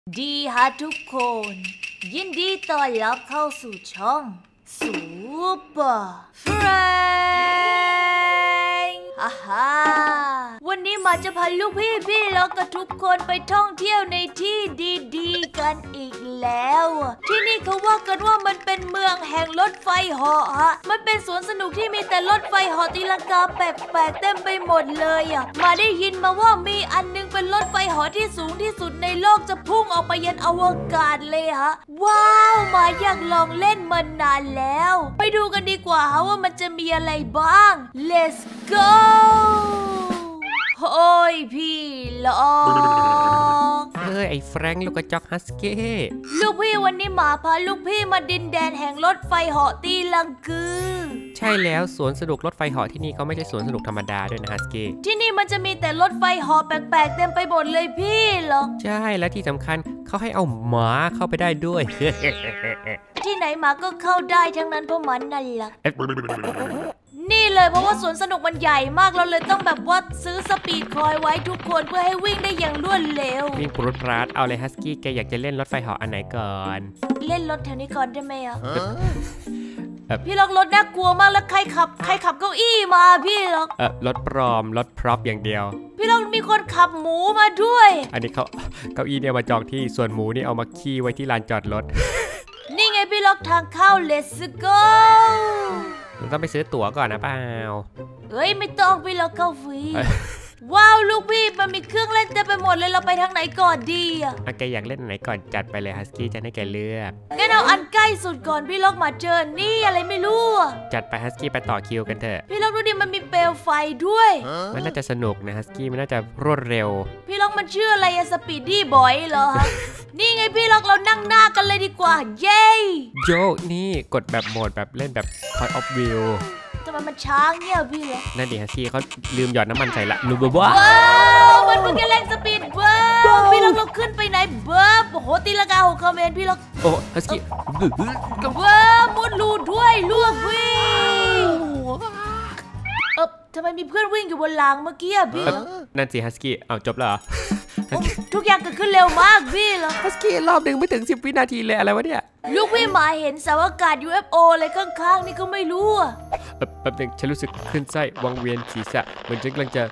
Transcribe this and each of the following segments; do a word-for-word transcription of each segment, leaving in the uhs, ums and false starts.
ดีฮะทุกคนยินดีต้อนรับเข้าสู่ช่องซูเปอร์เฟรนด์ฮ่าฮ่าวันนี้มาจะพาลูกพี่พี่แล้วก็ทุกคนไปท่องเที่ยวในที่ดีๆกันอีกแล้วที่นี่เขาว่ากันว่ามันเป็นเมืองแห่งรถไฟเหาะฮะมันเป็นสวนสนุกที่มีแต่รถไฟเหาะตีลังกาแปลกๆเต็มไปหมดเลยอ่ะมาได้ยินมาว่ามีอันนึงเป็นรถไฟเหาะที่สูงที่สุดในโลกจะพุ่งออกไปยันอวกาศเลยฮะว้าวมาอยากลองเล่นมานานแล้วไปดูกันดีกว่าฮะว่ามันจะมีอะไรบ้าง Let's go โอ้ยพี่ลองเอ้ยไอ้แฟรงค์ลูกกระจอกฮัสกี้ลูกพี่วันนี้หมาพาลูกพี่มาดินแดนแห่งรถไฟเหาะตีลังกือใช่แล้วสวนสนุกรถไฟเหาะที่นี่เขาไม่ใช่สวนสนุกธรรมดาด้วยนะฮัสกี้ที่นี่มันจะมีแต่รถไฟเหาะแปลกๆเต็มไปหมดเลยพี่หรอใช่และที่สำคัญเขาให้เอาหมาเข้าไปได้ด้วยที่ไหนหมาก็เข้าได้ทั้งนั้นเพราะมันนั่นแหละนี่เลยเพราะว่าสวนสนุกมันใหญ่มากเราเลยต้องแบบว่าซื้อสปีดคอยไว้ทุกคนเพื่อให้วิ่งได้อย่างรวดเร็ววิ่งปรุดปราดเอาเลยฮัสกี้แกอยากจะเล่นรถไฟเหาะอันไหนก่อนเล่นรถแถวนี้ก่อนได้ไหมอ่ะพี่ล็อกรถน่ากลัวมากแล้วใครขับใครขับเก้าอี้มาพี่ล็อกเออรถปลอมรถพร็อพอย่างเดียวพี่ล็อกมีคนขับหมูมาด้วยอันนี้เขาเก้าอี้เนี่ยมาจองที่ส่วนหมูนี่เอามาขี้ไว้ที่ลานจอดรถนี่ไงพี่ล็อกทางเข้า Let's go เราต้องไปซื้อตั๋วก่อนนะเปล่าเฮ้ยไม่ต้องพี่ล็อกเข้าฟรีว้าวลูกพี่มันมีเครื่องเล่นเต็มไปหมดเลยเราไปทางไหนก่อนดีอ่ะแกอยากเล่นไหนก่อนจัดไปเลยฮัสกี้จะให้แกเลือกงั้นเอาอันใกล้สุดก่อนพี่ล็อกมาเจอนี่อะไรไม่รู้จัดไปฮัสกี้ไปต่อคิวกันเถอะพี่ล็อกดูดิมันมีเปลวไฟด้วยมันน่าจะสนุกนะฮัสกี้มันน่าจะรวดเร็วพี่ล็อกมันชื่ออะไรอะสปีดดี้บอยเหรอ นี่ไงพี่ล็อกเรานั่งหน้ากันเลยดีกว่าเย้โยนี่กดแบบโหมดแบบเล่นแบบ point of view ทำไมมันช้าเงี้ยพี่เหรอนั่นดิฮัสกี้เขาลืมหยอดน้ำมันใส่ละรู้บ้าว้าวมันเพิ่งแค่เร่งสปีดเบิร์บพี่ล็อกเราขึ้นไปไหนเบิร์บโอ้โหตีลังกาหกคอมเมนต์พี่ล็อกโอ้ฮัสกี้เบิร์บมุดรูด้วยล่วงวิ่งเออทำไมมีเพื่อนวิ่งอยู่บนรางเมื่อกี้อะพี่นั่นสิฮัสกี้เอาจบแล้วเหรอทุกอย่างเกิดขึ้นเร็วมากพี่เหรอฮัสกี้รอบหนึ่งไม่ถึงสิบวินาทีเลยอะไรวะเนี่ยลูกพี่หมาเห็นเสาอากาศ ยู เอฟ โอ อะไรข้างๆนี่ก็ไม่รู้อ่ะแป๊บนึงฉันรู้สึกขึ้นไส้วังเวียนศีรษะเหมือนฉันกำลังจะ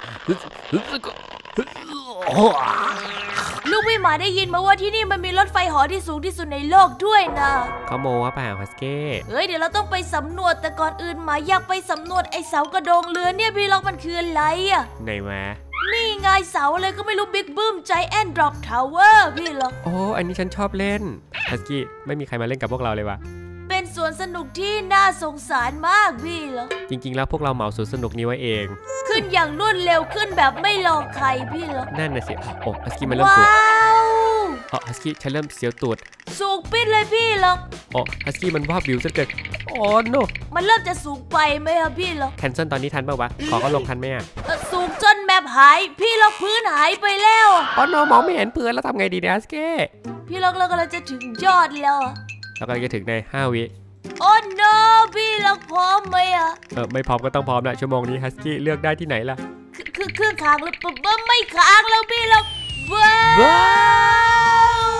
ลูกพี่หมาได้ยินมาว่าที่นี่มันมีรถไฟเหาะที่สูงที่สุดในโลกด้วยนะเขาโม้ว่าเปล่าฮัสกี้เฮ้ยเดี๋ยวเราต้องไปสำรวจแต่ก่อนอื่นหมาอยากไปสำรวจไอเสากระโดงเรือเนี่ยพี่ล็อกมันคืออะไรอ่ะไหนมานี่ไงเสาอะไรก็ไม่รู้บิ๊กบึ้มใจแอนดรอปทาวเวอร์พี่ล็อกโอ้อันนี้ฉันชอบเล่นฮัสกี้ไม่มีใครมาเล่นกับพวกเราเลยวะเป็นสวนสนุกที่น่าสงสารมากพี่เหรอจริงๆแล้วพวกเราเหมาสวนสนุกนี้ไว้เองขึ้นอย่างรวดเร็วขึ้นแบบไม่รอใครพี่เหรอนั่นน่ะสิโอ้ฮัสกี้มันเริ่มสูงว้าวอ๋อฮัสกี้ฉันเริ่มเสียวตูดสูงปิดเลยพี่เหรอโอ้ฮัสกี้มันว่าบิวซะเกินโอ้โนมันเริ่มจะสูงไปไหมครับพี่เหรอแคนเซิลตอนนี้ทันป่าวะขอเขาลงทันไหมอ่ะสูงจนแมพหายพี่ล็อกพื้นหายไปแล้วอ๋อโนมองไม่เห็นพื้นแล้วทำไงดีเนี่ยฮัสกี้พี่ล็อกเรากำลังจะถึงยอดแล้วเรากำลังจะถึงในห้าวิโอ้โนพี่ล็อกพร้อมไหมอะเออไม่พร้อมก็ต้องพร้อมนะชั่วโมงนี้ฮัสกี้เลือกได้ที่ไหนล่ะคือเครื่องค้างหรือเปล่าไม่ค้างแล้วพี่ล็อกว้าว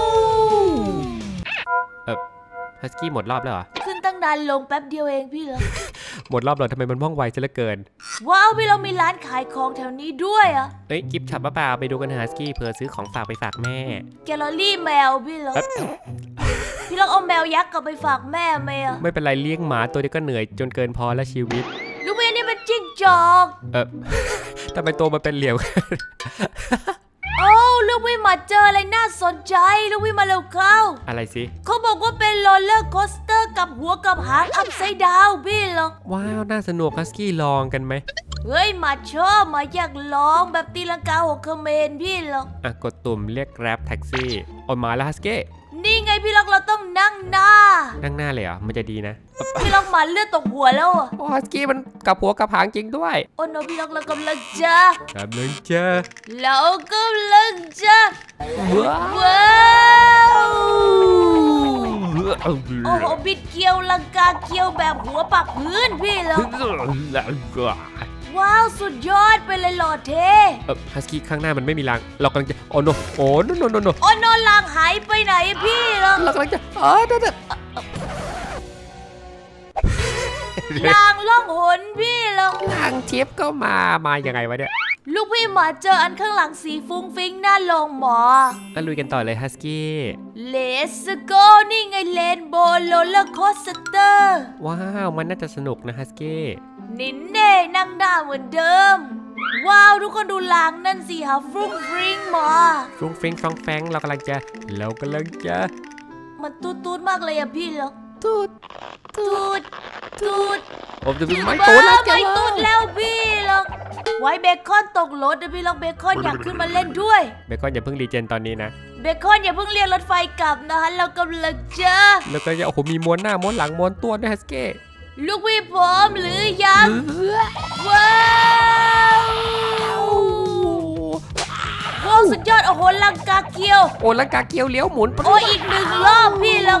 เออฮัสกี้หมดรอบแล้วเหรอขึ้นตั้งนานลงแป๊บเดียวเองพี่ล็อกหมดรอบแล้วทำไมมันว่องไวซะเหลือเกินว้าวพี่ล็อกมีร้านขายของแถวนี้ด้วยอะเฮ้ยกิฟต์ช็อปเปล่าไปดูกันฮัสกี้เผื่อซื้อของฝากไปฝากแม่แกลเลอรี่แมวพี่ล็อกพี่ล็อกเอาแมวยักษ์กลับไปฝากแม่ไหมอะไม่เป็นไรเลี้ยงหมาตัวเดียวก็เหนื่อยจนเกินพอแล้วชีวิตลูกเมียนี่มันจิ้งจอกเออทำไมตัวมันเป็นเหลี่ยมโอ้ลูกวิมาเจออะไรน่าสนใจลูกวิมาเร็วเข้าอะไรสิเขาบอกว่าเป็นโรลเลอร์โคสเตอร์กับหัวกับหางอัพไซด์ดาวพี่ล็อกว้าวน่าสนุกฮัสกี้ลองกันไหมเฮ้ยมาชอบมาอยากลองแบบตีลังกาหกคอมเมนต์พี่ล็อกอ่ะกดตุ่มเรียกแกร็บแท็กซี่ออกมาแล้วฮัสกี้นี่ไงพี่ล็อกเราต้องนั่งหน้านั่งหน้าเลยเหรอมันจะดีนะพี่ล็อกมาเลือดตกหัวแล้วอ่ะโอ้ฮัสกี้มันกับหัวกับหางจริงด้วยโอ้โนพี่ล็อกเรากำลังจะกำลังจะเรากำลังจะว้าวโอ้โหบิดเกียวลังกาเกียวแบบหัวปักพื้นพี่ล็อกว้าวสุดยอดไปเลยหล่อเท่เออฮัสกี้ข้างหน้ามันไม่มีรางเรากำลังจะโอ้โนโอ้โนโนโนโนโอ้โนรางหายไปไหนพี่เหรอเรากำลังจะอ๋อนั่นน่ะรางล่องหนพี่เหรอรางเชฟก็มามายังไงวะเนี่ยลูกพี่หมาเจออันข้างหลังสีฟุ้งฟิ้งน่าลงหมอก็ลุยกันต่อเลยฮัสกี้ Let's go นี่ไงเลนโบว์โรลเลอร์โคสเตอร์ว้าวมันน่าจะสนุกนะฮัสกี้นินเน่นั่งหน้าเหมือนเดิมว้าวทุกคนดูรางนั่นสิฮะฟรุ้งฟริ้งหมอฟรุ้งฟริ้งฟรองแฟงเรากำลังจะเรากำลังจะมันตูดตูดมากเลยอะพี่เหรอตูดตูดตูดผมจะไม่ตูดแล้วไม่ตูดแล้วพี่เหรอไว้เบคอนตกรถนะพี่เหรอเบคอนอยากขึ้นมาเล่นด้วยเบคอนอย่าเพิ่งรีเจนตอนนี้นะเบคอนอย่าเพิ่งเรียกรถไฟกลับนะฮะเรากำลังจะแล้วก็จะโอ้โหมีม้วนหน้าม้วนหลังม้วนตัวด้วยฮัสกี้ลูกพี่พร้อมหรือยังว้าวว้าวสุดยอดโอ้โหลังกาเกียวโอ้ลังกาเกียวเลี้ยวหมุนโอ้อีกหนึ่งรอบพี่ลัง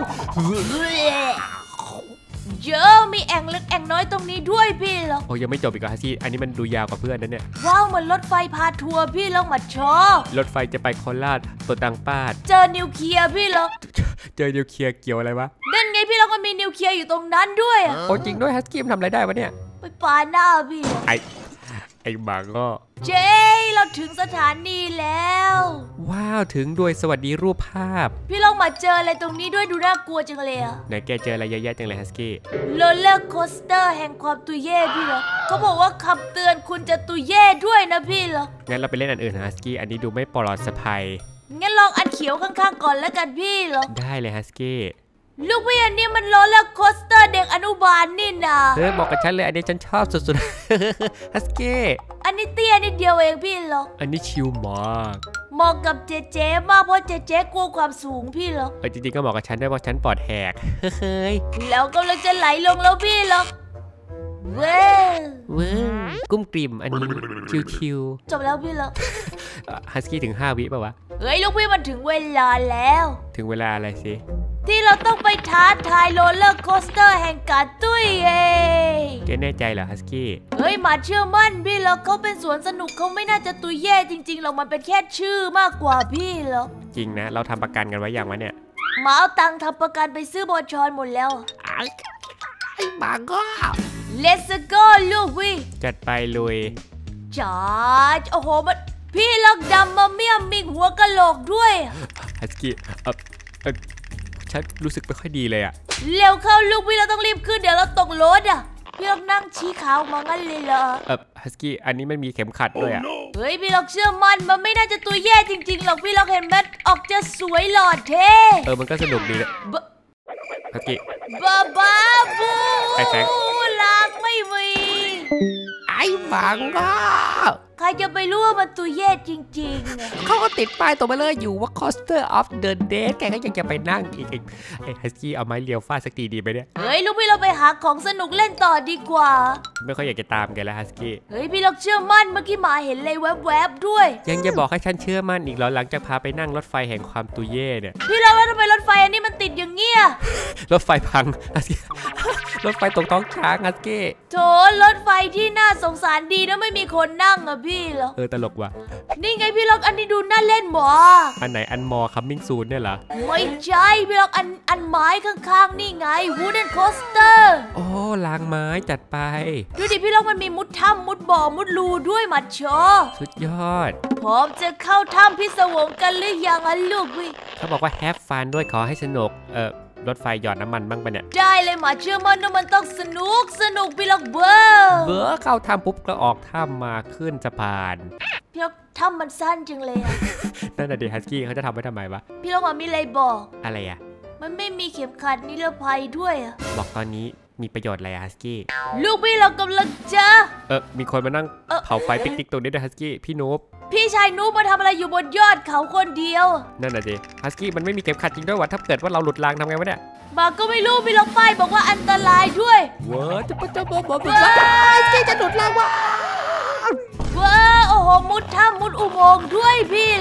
เยอะมีแอ่งเล็กแอ่งน้อยตรงนี้ด้วยพี่ลังโอ้ยังไม่จบอีกเหรอฮัสกี้อันนี้มันดูยาวกว่าเพื่อนนั่นเนี่ยว้าวเหมือนรถไฟพาทัวร์พี่ลังมาชอรถไฟจะไปโคราชตัวตังป้าดเจอนิวเคลียร์พี่ลังเจอนิวเคลียร์เกี่ยวอะไรวะนั่นไงพี่ลังมันมีนิวเคลียร์อยู่ตรงนั้นด้วยอ่ะโอ้จริงด้วยฮัสกี้มันทำอะไรได้วะเนี่ยไปปาหน้าพี่ไอไอ้บังก็เจ๊เราถึงสถานีแล้วว้าวถึงด้วยสวัสดีรูปภาพพี่ลองมาเจออะไรตรงนี้ด้วยดูน่ากลัวจังเลยอะไหนแกเจออะไรเยอะแยะจังเลยฮัสกี้โรลเลอร์โคสเตอร์แห่งความตุยเย่พี่เหรอเขาบอกว่าคำเตือนคุณจะตุยเย่ด้วยนะพี่เหรองั้นเราไปเล่นอันอื่นฮัสกี้อันนี้ดูไม่ปลอดภัยงั้นลองอันเขียวข้างๆก่อนแล้วกันพี่เหรอได้เลยฮัสกี้ลูกพี่อันนี้มันโรลเลอร์โคสเตอร์เด็กอนุบาลนี่นะเฮ้ยบอกกับฉันเลยอันนี้ฉันชอบสุดๆฮัสกี้อันนี้เตี้ยนิดเดียวเองพี่เหรออันนี้ชิลมากเหมาะกับเจเจมากเพราะเจเจกลัวความสูงพี่เหรอเออจริงๆก็เหมาะกับฉันด้วยเพราะฉันปอดแหกเฮ้ยแล้วกำลังจะไหลลงแล้วพี่เหรอเว้ยเว้ยกุ้มกลิ่มอันนี้ชิวๆจบแล้วพี่เหรอฮัสกี้ถึงห้าวิป่าวะเฮ้ยลูกพี่มันถึงเวลาแล้วถึงเวลาอะไรสิที่เราต้องไปท้าทายโรลเลอร์โคสเตอร์แห่งการตุ้ยเองแกแน่ใจเหรอฮัสกี้เฮ้ยมาเชื่อมั่นพี่แล้วเขาเป็นสวนสนุกเขาไม่น่าจะตุยแย่จริงๆหรอกมันเป็นแค่ชื่อมากกว่าพี่หรอกจริงนะเราทำประกันกันไว้อย่างวะเนี่ยมาเอาตังค์ทำประกันไปซื้อบอชอนหมดแล้วไอ้บังก็ Let's go ลูกพี่จัดไปลุยจ้าโอ้โหมันพี่ลักดำมาเมี่ยมมีหัวกะโหลกด้วยฮัสกี้เออเออฉันรู้สึกไม่ค่อยดีเลยอะเร็วเข้าลูกพี่เราต้องรีบขึ้นเดี๋ยวเราตกรถอะพี่ลักนั่งชี้ขาวมางั้นเลยเหรอเออฮัสกี้อันนี้มันมีเข็มขัดด้วยอะเฮ้ยพี่ลักเชื่อมันมันไม่น่าจะตัวแย่จริงๆหรอกพี่ลักเห็นมันออกจะสวยหล่อเท่เออมันก็สนุกดีนะฮัสกี้บ้าบ้าบูไอ้แฟงลากไม่มีไอ้บังก็ใครจะไปรู้ว่ามันตัวแย่จริงๆเขาก็ติดป้ายตัวมาเลยอยู่ว่า Coaster of the Dead แกก็ยังจะไปนั่งอีกไอ้ฮัสกี้เอาไม้เลี้ยวฟาดสักทีดีไหมเนี่ยเฮ้ยลูกพี่เราไปหาของสนุกเล่นต่อดีกว่าไม่ค่อยอยากจะตามแกแล้วฮัสกี้เฮ้ยพี่เราเชื่อมั่นเมื่อกี้หมาเห็นเลยแวบๆด้วยยังจะบอกให้ฉันเชื่อมั่นอีกเหรอหลังจากพาไปนั่งรถไฟแห่งความตุยเย่เนี่ยพี่เราแล้วทำไมรถไฟอันนี้มันติดอย่างเงี้ยรถไฟพังฮัสกี้รถไฟตกท้องช้างฮัสกี้โถรถไฟที่น่าสงสารดีนะไม่มีคนนั่งอะพี่เหรอเออตลกว่ะนี่ไงพี่ล็อกอันนี้ดูน่าเล่นหมออันไหนอันมอคัมมิ่งซูนเนี่ยเหรอไม่ใช่พี่ล็อกอันอันไม้ข้างๆนี่ไงวูดเดนโคสเตอร์โอ้ลางไม้จัดไปดูดิพี่ล็อกมันมีมุดถ้ำมุดบ่อมุดรูด้วยมัดชอสุดยอดพร้อมจะเข้าถ้ำพิศวงกันหรือยังอ่ะลูกพี่เขาบอกว่าแฮปฟันด้วยขอให้สนุกเออรถไฟหยอดน้ำมันบ้างปะเนี่ยได้เลยหมาเชื่อมันว่ามันต้องสนุกสนุกพี่ล็อกเบอร์เบอร์เข้าถ้ำปุ๊บก็ออกถ้ำมาขึ้นสะพานพี่ล็อกถ้ำมันสั้นจังเลยอะนั่นน่ะดิฮัสกี้เขาจะทำไว้ทำไมวะพี่ล็อกมีอะไรบอกอะไรอะมันไม่มีเข็มขัดนิรภัยด้วยอะบอกตอนนี้มีประโยชน์อะไรฮัสกี้ลูกพี่เรากำลังจะเออมีคนมานั่งเผาไฟปิกนิกตรงนี้ด้วยฮัสกี้พี่นูบพี่ชายนูบมาทำอะไรอยู่บนยอดเขาคนเดียวนั่นน่ะดิฮัสกี้มันไม่มีเข็มขัดจริงด้วยวะถ้าเกิดว่าเราหลุดรางทำไงวะเนี่ยบาก็ไม่รู้พี่ล็อกป้ายบอกว่าอันตรายด้วยว้าจะปะจะบอกบอกว่าแกจะหลุดรางวะว้าโอ้โหมุดถ้ำมุดอุโมงค์ด้วยพี่ล็อก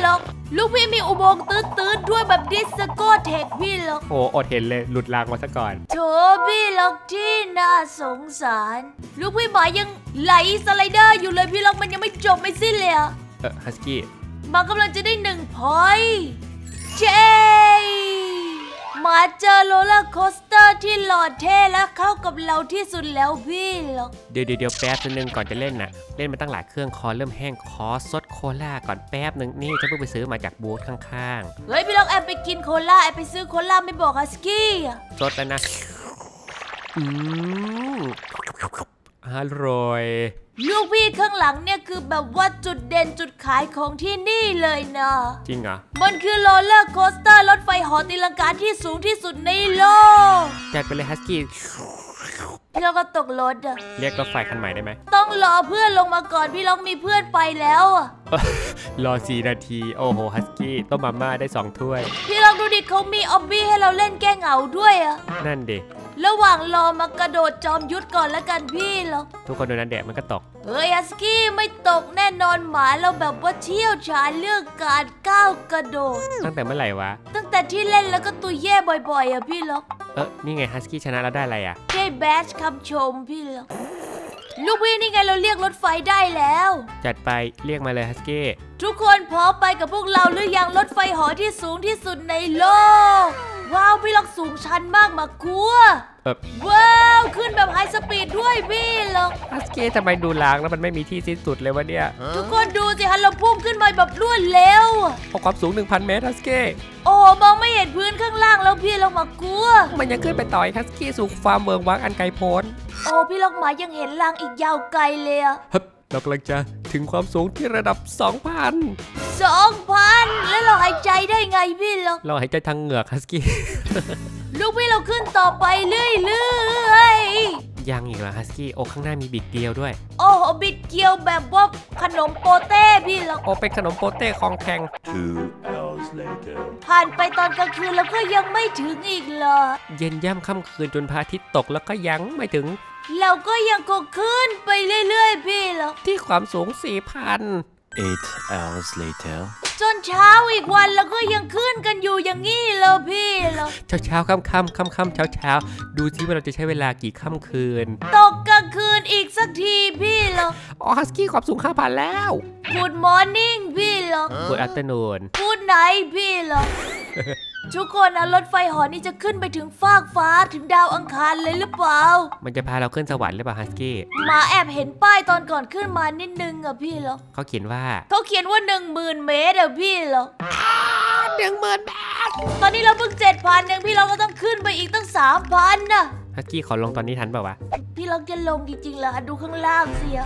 ลูกพี่มีอุโมงค์ตื้นๆด้วยแบบดิสโก้เทคพี่ล็อกโอ้อดเห็นเลยหลุดรางมาซะก่อนโถพี่ล็อกที่น่าสงสารลูกพี่หมายังไหลสไลเดอร์อยู่เลยพี่ล็อกมันยังไม่จบไม่สิ้นเลยอะเออฮัสกี้หมากำลังจะได้หนึ่งพอยต์เย้หมาเจอโรลเลอร์โคสเตอร์ที่หล่อเท่และเข้ากับเราที่สุดแล้วพี่ล็อกเดี๋ยวเดี๋ยวแป๊บนึงก่อนจะเล่นน่ะเล่นมาตั้งหลายเครื่องคอเริ่มแห้งขอซดโคลาก่อนแป๊บนึงนี่จะเพิ่งไปซื้อมาจากบูธข้างๆเฮ้ยพี่ล็อกแอบไปกินโคลาแอบไปซื้อโคลาไม่บอกฮัสกี้ซดแล้วนะอืมอร่อยลูกพี่ข้างหลังเนี่ยคือแบบว่าจุดเด่นจุดขายของที่นี่เลยนะจริงเหรอมันคือโรลเลอร์โคสเตอร์รถไฟเหาะตีลังกาที่สูงที่สุดในโลกจัดไปเลยฮัสกี้พี่ล็อกก็ตกรถอะเรียกรถไฟคันใหม่ได้ไหมต้องรอเพื่อนลงมาก่อนพี่ล็อกมีเพื่อนไปแล้วอะรอสี่นาทีโอ้โหฮัสกี้ต้มมาม่าได้สองถ้วยพี่ล็อกดูดิเขามีออบบี้ให้เราเล่นแก้เหงาด้วยอะนั่นดิระหว่างรอมากระโดดจอมยุทธก่อนแล้วกันพี่ล็อกทุกคนดูนั้นแดดมันก็ตกเฮ้ยฮัสกี้ไม่ตกแน่นอนหมาเราแบบว่าเชี่ยวชาญเรื่องการก้าวกระโดดตั้งแต่เมื่อไหร่วะตั้งแต่ที่เล่นแล้วก็ตัวแย่บ่อยๆอะพี่ล็อกเออนี่ไงฮัสกี้ชนะแล้วได้อะไรอะได้แบชคำชมพี่ล็อกลูกพี่นี่ไงเราเรียกรถไฟได้แล้วจัดไปเรียกมาเลยฮัสกี้ทุกคนพร้อมไปกับพวกเราหรือยังรถไฟเหาะที่สูงที่สุดในโลกว้าวพี่ล็อกสูงชันมากมากลัวว้าวขึ้นแบบไฮสปีดด้วยพี่ล็อกฮัสกี้ทำไมดูลางแล้วมันไม่มีที่สิ้นสุดเลยวะเนี่ยทุกคนดูสิฮันเราพุ่งขึ้นมาแบบรวดเร็วความสูง หนึ่งพัน เมตรฮัสกี้โอ้มองไม่เห็นพื้นข้างล่างแล้วพี่ล็อกมากลัวมันยังขึ้นไปต่อยฮัสกี้สู่ความเมืองวังอันไกลโพ้นโอ้พี่ล็อกหมายังเห็นลางอีกยาวไกลเลยอะเรากำลังจะถึงความสูงที่ระดับ สองพันสองพัน แล้วเราหายใจได้ไงพี่ล็อกเราหายใจทางเหงือกฮัสกี้ลูกพี่เราขึ้นต่อไปเรื่อยๆยังอีกเหรอฮัสกี้โอ้ข้างหน้ามีบิดเกลียวด้วยโอ้โหบิดเกลียวแบบว่าขนมโปเต้พี่ล็อกโอ้เป็นขนมโปเต้ของแข็งผ่านไปตอนกลางคืนแล้วก็ยังไม่ถึงอีกเหรอเย็นย่ำค่ำคืนจนพระอาทิตย์ตกแล้วก็ยังไม่ถึงเราก็ยังคงขึ้นไปเรื่อยๆพี่ล็อกที่ความสูง สี่พัน eight hours later จนเช้าอีกวันแล้วก็ยังขึ้นกันอยู่อย่างงี้เลยพี่ล็อกเช้าเช้าค่ำค่ำค่ำค่ำเช้าเช้าดูซิว่าเราจะใช้เวลากี่ค่ำคืนตกกลางคืนอีกสักทีพี่ล็อกอ๋อฮัสกี้ความสูง ห้าพัน แล้ว Good morning พี่ล็อก Good afternoon Good night พี่ล็อกทุกคนนะรถไฟเหาะนี่จะขึ้นไปถึงฟากฟ้าถึงดาวอังคารเลยหรือเปล่ามันจะพาเราขึ้นสวรรค์หรือเปล่าฮัสกี้หมาแอบเห็นป้ายตอนก่อนขึ้นมานิดนึงอะพี่ล็อกเขาเขียนว่าเขาเขียนว่าหนึ่งหมื่นเมตรอะพี่ล็อกหนึ่งหมื่นเมตรตอนนี้เราเพิ่งเจ็ดพันเองพี่ล็อกก็ต้องขึ้นไปอีกตั้งสามพันนะฮัสกี้ขอลงตอนนี้ทันเปล่าวะพี่ล็อกจะลงจริงๆเหรอดูข้างล่างสิอะ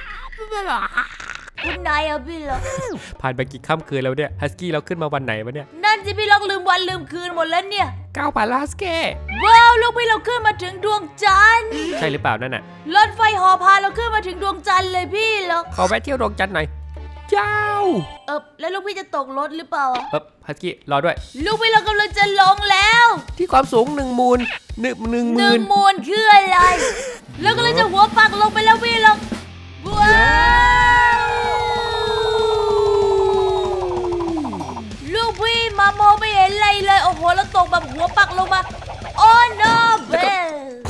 คุณนายอะพี่ล็อกผ่านไปกี่ค่ำคืนแล้วเนี่ยฮัสกี้เราขึ้นมาวันไหนวะเนี่ยนั่นสิพี่ล็อกลืมวันลืมคืนหมดแล้วเนี่ยเก้าพันฮัสกี้ว้าวลูกพี่เราขึ้นมาถึงดวงจันทร์ใช่หรือเปล่านั่นน่ะรถไฟเหาะพาเราขึ้นมาถึงดวงจันทร์เลยพี่ล็อกขอแวะเที่ยวดวงจันทร์หน่อยเจ้าเออแล้วลูกพี่จะตกรถหรือเปล่าเออฮัสกี้รอด้วยลูกพี่เรากำลังจะลงแล้วที่ความสูงหนึ่งมูลหนึ่งหนึ่งหมื่นมูลคืออะไรแล้วก็เลยจะหัวปักลงไปแล้วพี่ล็อกว้าวลูกพี่มามองไม่เห็นอะไรเลยโอ้โหแล้วตกแบบหัวปักลงมาโอ้โนเบล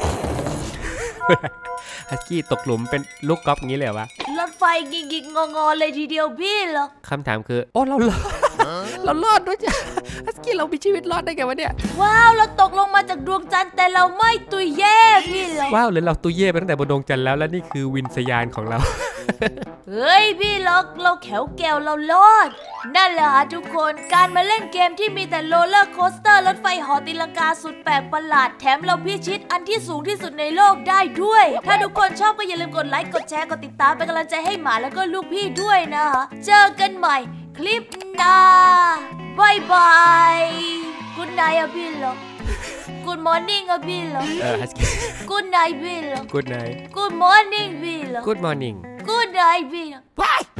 ฮัสกี้ตกหลุมเป็นลูกกอล์ฟงี้เลยวะรถไฟกิกๆงอๆเลยทีเดียวพี่เหรอคำถามคือโอ้เรารอดเรารอดด้วยจ้ะฮัสกี้เรามีชีวิตรอดได้ไงวะเนี่ยว้าวเราตกลงมาจากดวงจันทร์แต่เราไม่ตุยแย่พี่เหรอว้าวหรือเราตุยแย่ไปตั้งแต่บนดวงจันทร์แล้วและนี่คือวิญญาณของเราเฮ้ยพี่ล็อกเราแขวแก้วเรารอดนั่นแหละฮะทุกคนการมาเล่นเกมที่มีแต่โรลเลอร์โคสเตอร์รถไฟเหาะตีลังกาสุดแปลกประหลาดแถมเราพิชิตอันที่สูงที่สุดในโลกได้ด้วยถ้าทุกคนชอบก็อย่าลืมกดไลค์กดแชร์กดติดตามเป็นกำลังใจให้หมาแล้วก็ลูกพี่ด้วยนะเจอกันใหม่คลิปหน้าบายบายกุ๊ดไนท์อะพี่ล็อกGood morning อะพี่ล็อกเออฮัสกี้ Good night พี่ล็อก Good night Good morning พี่ล็อก Good morning Good night พี่ล็อก